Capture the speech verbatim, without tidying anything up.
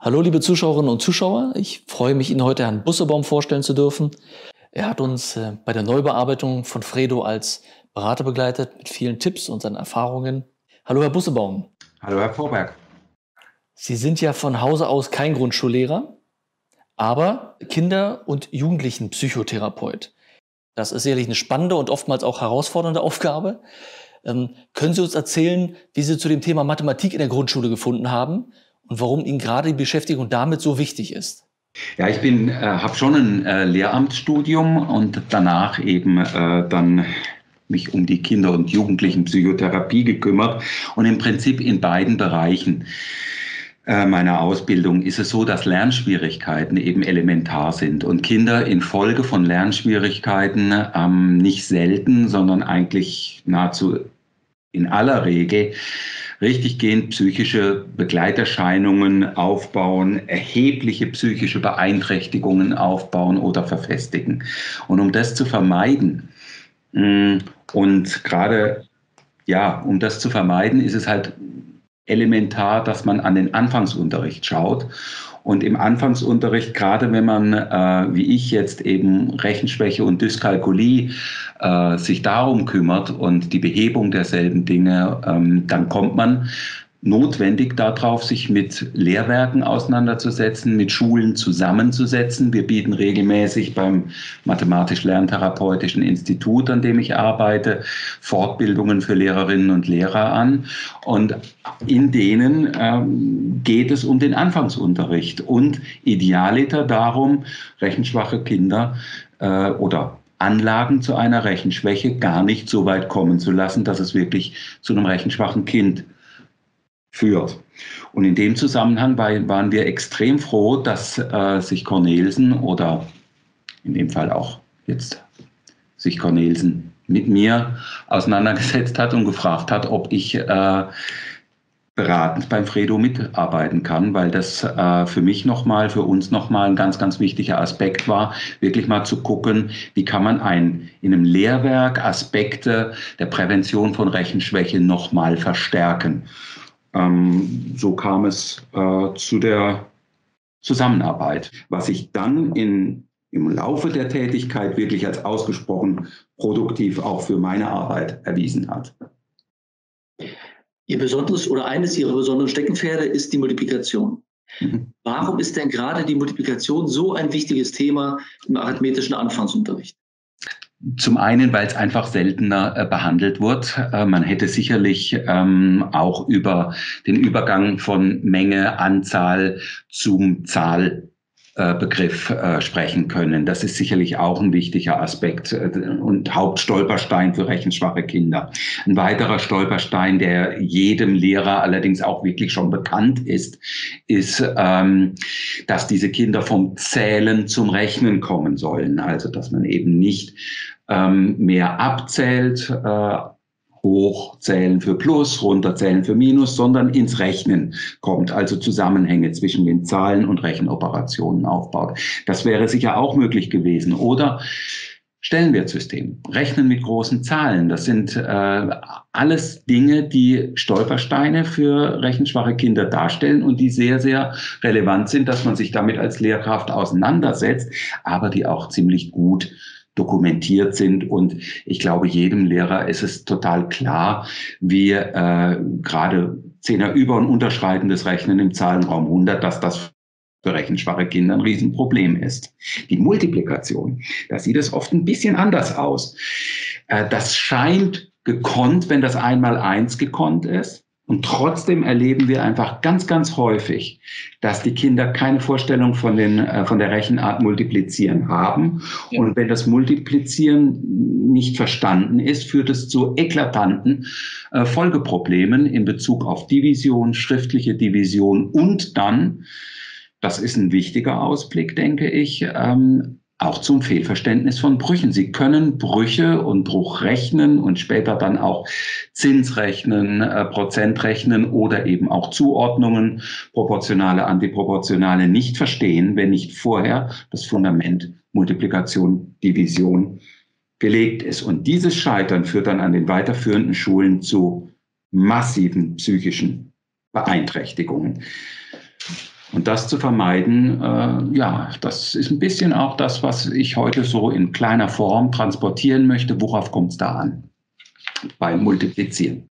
Hallo liebe Zuschauerinnen und Zuschauer, ich freue mich, Ihnen heute Herrn Bussebaum vorstellen zu dürfen. Er hat uns äh, bei der Neubearbeitung von Fredo als Berater begleitet mit vielen Tipps und seinen Erfahrungen. Hallo Herr Bussebaum. Hallo Herr Vorberg. Sie sind ja von Hause aus kein Grundschullehrer, aber Kinder- und Jugendlichenpsychotherapeut. Das ist sicherlich eine spannende und oftmals auch herausfordernde Aufgabe. Ähm, können Sie uns erzählen, wie Sie zu dem Thema Mathematik in der Grundschule gefunden haben und warum Ihnen gerade die Beschäftigung damit so wichtig ist? Ja, ich bin, äh, habe schon ein äh, Lehramtsstudium und danach eben äh, dann mich um die Kinder- und Jugendlichenpsychotherapie gekümmert und im Prinzip in beiden Bereichen äh, meiner Ausbildung ist es so, dass Lernschwierigkeiten eben elementar sind und Kinder infolge von Lernschwierigkeiten ähm, nicht selten, sondern eigentlich nahezu in aller Regel richtiggehend psychische Begleiterscheinungen aufbauen, erhebliche psychische Beeinträchtigungen aufbauen oder verfestigen. Und um das zu vermeiden, und gerade, ja, um das zu vermeiden, ist es halt elementar, dass man an den Anfangsunterricht schaut. Und im Anfangsunterricht, gerade wenn man, äh, wie ich jetzt eben Rechenschwäche und Dyskalkulie, äh, sich darum kümmert und die Behebung derselben Dinge, ähm, dann kommt man notwendig darauf, sich mit Lehrwerken auseinanderzusetzen, mit Schulen zusammenzusetzen. Wir bieten regelmäßig beim Mathematisch-Lerntherapeutischen Institut, an dem ich arbeite, Fortbildungen für Lehrerinnen und Lehrer an. Und in denen ähm, geht es um den Anfangsunterricht und idealiter darum, rechenschwache Kinder äh, oder Anlagen zu einer Rechenschwäche gar nicht so weit kommen zu lassen, dass es wirklich zu einem rechenschwachen Kind führt. Und in dem Zusammenhang waren wir extrem froh, dass äh, sich Cornelsen oder in dem Fall auch jetzt sich Cornelsen mit mir auseinandergesetzt hat und gefragt hat, ob ich äh, beratend beim Fredo mitarbeiten kann, weil das äh, für mich nochmal, für uns nochmal ein ganz, ganz wichtiger Aspekt war, wirklich mal zu gucken, wie kann man ein, in einem Lehrwerk Aspekte der Prävention von Rechenschwäche nochmal verstärken. Ähm, so kam es äh, zu der Zusammenarbeit, was sich dann in, im Laufe der Tätigkeit wirklich als ausgesprochen produktiv auch für meine Arbeit erwiesen hat. Ihr besonderes oder eines Ihrer besonderen Steckenpferde ist die Multiplikation. Mhm. Warum ist denn gerade die Multiplikation so ein wichtiges Thema im arithmetischen Anfangsunterricht? Zum einen, weil es einfach seltener äh, behandelt wird. Äh, man hätte sicherlich ähm, auch über den Übergang von Menge, Anzahl zum Zahlbegriff äh, äh, sprechen können. Das ist sicherlich auch ein wichtiger Aspekt äh, und Hauptstolperstein für rechenschwache Kinder. Ein weiterer Stolperstein, der jedem Lehrer allerdings auch wirklich schon bekannt ist, ist, ähm, dass diese Kinder vom Zählen zum Rechnen kommen sollen. Also, dass man eben nicht Ähm, mehr abzählt, äh, hochzählen für Plus, runterzählen für Minus, sondern ins Rechnen kommt, also Zusammenhänge zwischen den Zahlen und Rechenoperationen aufbaut. Das wäre sicher auch möglich gewesen. Oder Stellenwertsystem, Rechnen mit großen Zahlen. Das sind äh, alles Dinge, die Stolpersteine für rechenschwache Kinder darstellen und die sehr, sehr relevant sind, dass man sich damit als Lehrkraft auseinandersetzt, aber die auch ziemlich gut dokumentiert sind. Und ich glaube, jedem Lehrer ist es total klar, wie äh, gerade Zehner über- und unterschreitendes Rechnen im Zahlenraum hundert, dass das für rechenschwache Kinder ein Riesenproblem ist. Die Multiplikation, da sieht es oft ein bisschen anders aus. Äh, das scheint gekonnt, wenn das einmal eins gekonnt ist. Und trotzdem erleben wir einfach ganz, ganz häufig, dass die Kinder keine Vorstellung von, den, äh, von der Rechenart Multiplizieren haben. Ja. Und wenn das Multiplizieren nicht verstanden ist, führt es zu eklatanten äh, Folgeproblemen in Bezug auf Division, schriftliche Division und dann, das ist ein wichtiger Ausblick, denke ich, ähm, auch zum Fehlverständnis von Brüchen. Sie können Brüche und Bruchrechnen und später dann auch Zinsrechnen, äh, Prozentrechnen oder eben auch Zuordnungen, proportionale, antiproportionale nicht verstehen, wenn nicht vorher das Fundament Multiplikation, Division gelegt ist. Und dieses Scheitern führt dann an den weiterführenden Schulen zu massiven psychischen Beeinträchtigungen. Und das zu vermeiden, äh, ja, das ist ein bisschen auch das, was ich heute so in kleiner Form transportieren möchte. Worauf kommt es da an? Beim Multiplizieren.